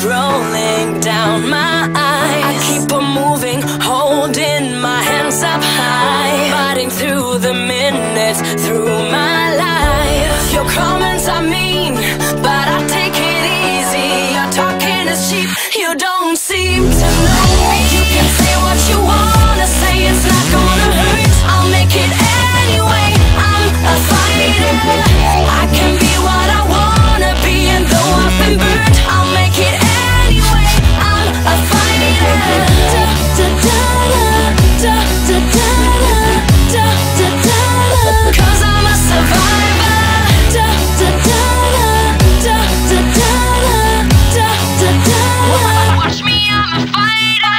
rolling down my eyes. I keep on moving, holding my hands up high, fighting through the minutes, through my life. Your comments are mean, but I take it easy. Your talking is cheap, you don't seem to know me. You can say what you wanna say, it's not gonna hurt. I'll make it anyway, I'm a fighter. I can be what I wanna be, and though I've been burned, I'll make it anyway, I'm a fighter. Da, da, da, da, da, da, da, da, da, da. 'Cause I'm a survivor. Da, da, da, da, da, da, da, da, da. Watch me, I'm a fighter.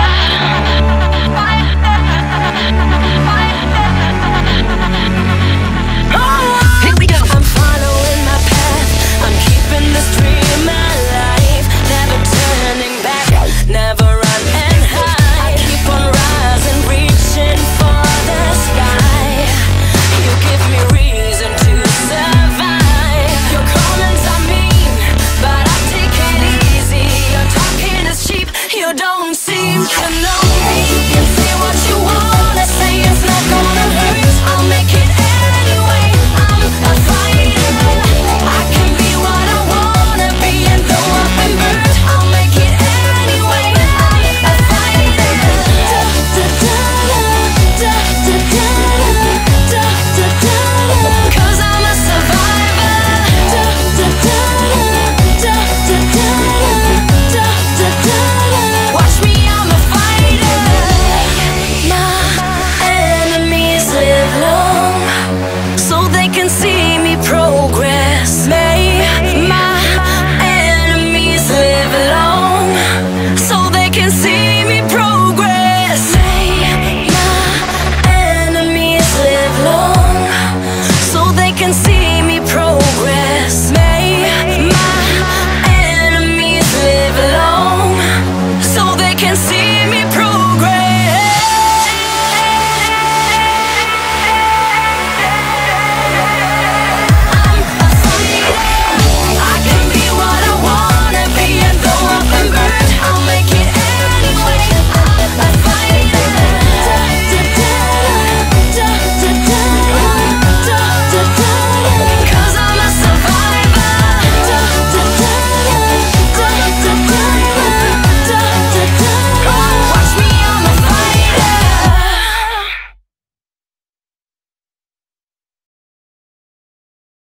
Here we go. I'm following my path, I'm keeping this dream alive, never turning back, never run and hide. I keep on rising, reaching for the sky. You give me reason to survive. Your comments are mean, but I take it easy. Your talking is cheap, you don't seem to know me. You can say what you wanna say, it's not gonna hurt. I'll make it